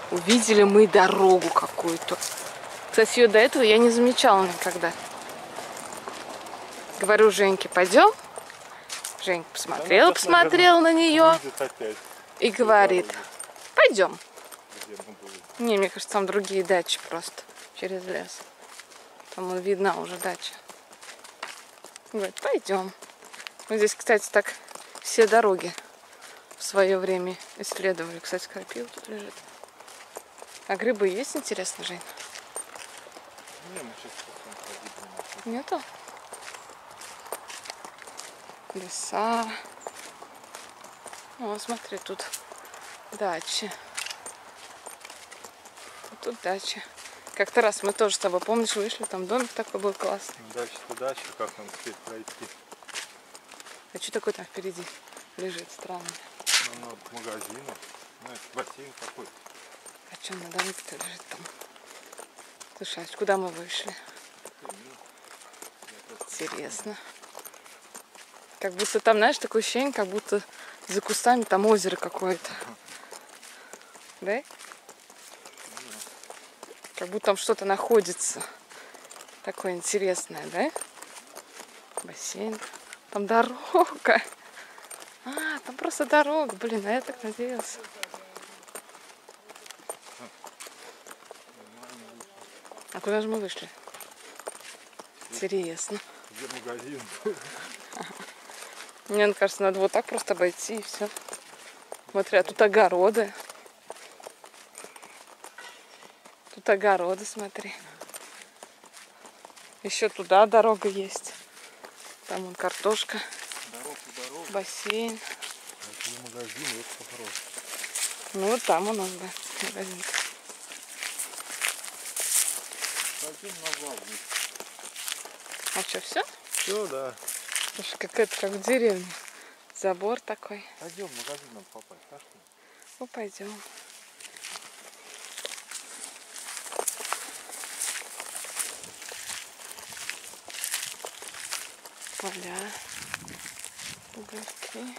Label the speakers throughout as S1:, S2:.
S1: увидели мы дорогу какую-то. Кстати, ее до этого я не замечала никогда. Говорю Женьке, пойдем. Женька посмотрел на нее и говорит, пойдем. Не, мне кажется, там другие дачи просто через лес. Там видна уже дача. Говорит, пойдем. Вот здесь, кстати, так все дороги в свое время исследовали. Кстати, крапива тут лежит. А грибы есть, интересно, Жень? Нету? Леса. О, смотри, тут дачи. Тут дача. Как-то раз мы тоже с тобой, помнишь, вышли, там домик такой был классный.
S2: Дача-то дача, как нам успеть пройти?
S1: А что такое там впереди лежит странно?
S2: Ну, от магазина. Ну, это бассейн какой-то.
S1: А что на дороге-то лежит там? Слушай, а куда мы вышли? Интересно. Как будто там, знаешь, такое ощущение, как будто за кустами там озеро какое-то. Да? Как будто там что-то находится. Такое интересное, да? Бассейн. Там дорога. А, там просто дорога. Блин, а я так надеялся. А куда же мы вышли? Интересно.
S2: Где магазин?
S1: Мне кажется, надо вот так просто обойти и все. Смотри, а тут огороды. Тут огороды, смотри. Еще туда дорога есть. Там вон картошка.
S2: Дорога.
S1: Бассейн.
S2: Это не магазин, это похоже.
S1: Ну вот там у нас, да, магазин.
S2: Пойдем назад.
S1: А что, все?
S2: Все, да.
S1: Слушай, какая-то как в деревне. Забор такой.
S2: Пойдем, в магазин надо попасть. Пошли.
S1: Ну, пойдем. Поля. Угольки.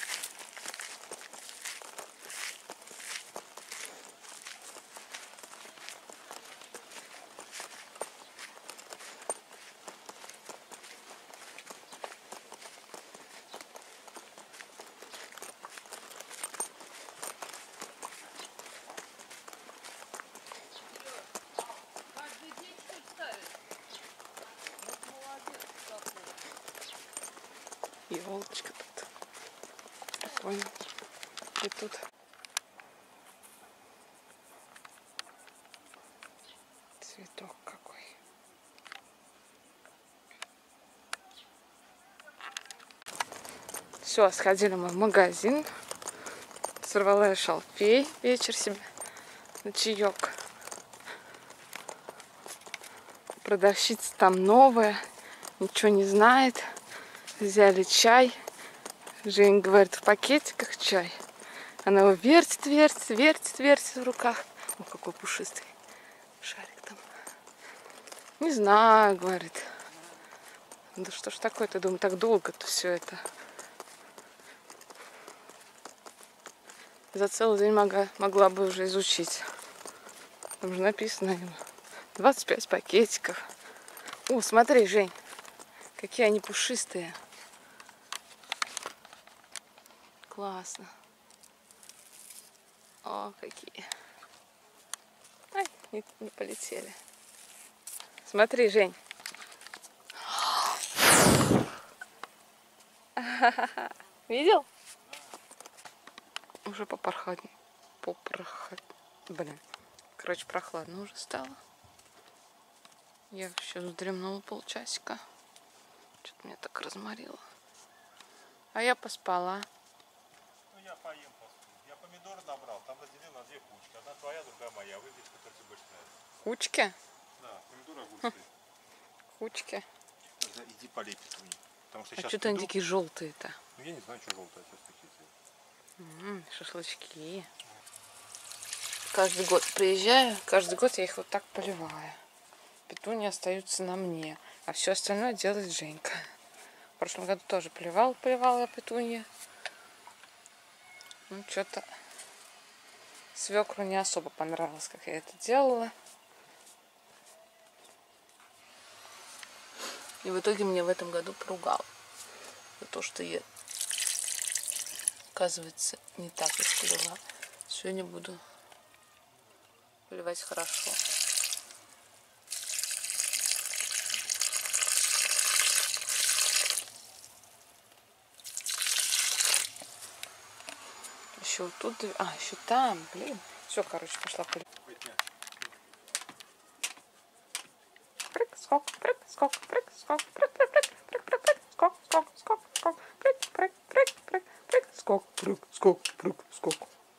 S1: Елочка тут. Прикольно. И тут. Цветок какой. Все, сходили мы в магазин. Сорвала я шалфей вечер себе на чаек. Продавщица там новая, ничего не знает. Взяли чай. Жень говорит, в пакетиках чай. Она его вертит в руках. О, какой пушистый шарик там. Не знаю, говорит. Да что ж такое-то, думаю, так долго-то все это. За целый день могла бы уже изучить. Там же написано 25 пакетиков. О, смотри, Жень, какие они пушистые. Классно. О, какие. Ай, не полетели. Смотри, Жень. Видел? Уже Блин. Короче, прохладно уже стало. Я еще вздремнула полчасика. Что-то меня так разморило. А я поспала.
S2: Ну, я поем посплю. Я помидоры набрал. Там разделил на две кучки. Одна твоя, другая моя. Выбери, которая тебе больше нравится.
S1: Кучки?
S2: Да, помидоры огурцы.
S1: Кучки.
S2: Иди полей петуни. Потому что
S1: А
S2: сейчас
S1: что-то они такие желтые-то.
S2: Ну, я не знаю, что желтое, сейчас такие цветы.
S1: Шашлычки. Каждый год приезжаю, каждый год я их вот так поливаю. Петуни остаются на мне, а все остальное делает Женька. В прошлом году тоже поливала я петуньи. Ну, что-то Свекру не особо понравилось, как я это делала. И в итоге мне в этом году поругал за то, что я, оказывается, не так исполила. Сегодня буду поливать хорошо. Еще вот тут, еще там, блин. Все, короче, пошла поливать. Прыг, скок, прыг, скок, прыг, скок, прыг, прыг, прыг, прыг, прыг, прыг, скок, скок, скок, скок, прыг, прыг, прыг, прыг, прыг, скок, прыг, скок, прыг, скок.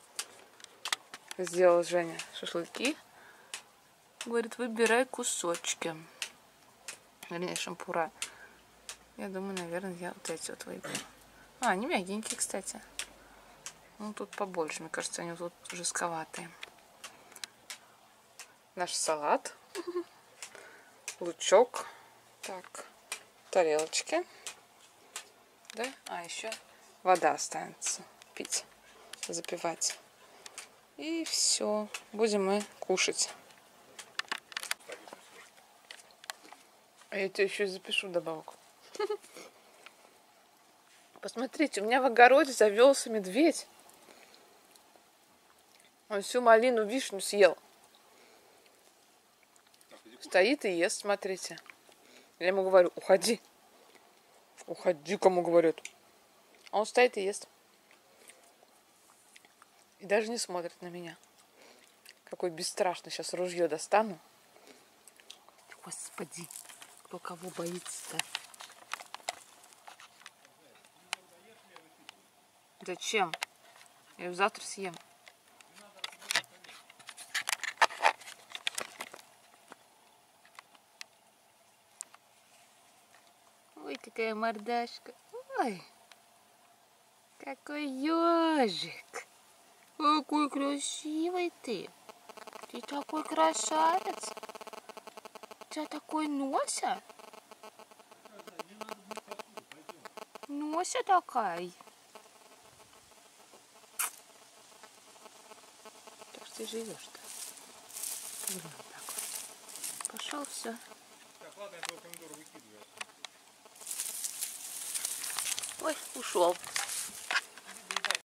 S1: Сделал Женя шашлыки. Говорит, выбирай кусочки. Вернее, шампура. Я думаю, наверное, я вот эти вот выберу. Они мягенькие, кстати. Ну, тут побольше. Мне кажется, они тут жестковатые. Наш салат. Лучок. Так. Тарелочки. Да? Еще вода останется. Пить. Запивать. И все. Будем мы кушать. А я тебе еще запишу добавку. Посмотрите, у меня в огороде завелся медведь. Он всю малину, вишню съел. Стоит и ест, смотрите. Я ему говорю, уходи. Уходи, кому говорят. А он стоит и ест. И даже не смотрит на меня. Какой бесстрашный. Сейчас ружье достану. Господи, кто кого боится-то? Зачем? Я ее завтра съем. Ой, какая мордашка. Ой, какой ежик. Какой красивый ты. Ты такой красавец. У тебя такой нося. Нося такая. Так ты живешь-то. Вот так вот. Пошел, все.
S2: Так, ладно, я твой помидор выкидываю.
S1: Ой, ушел.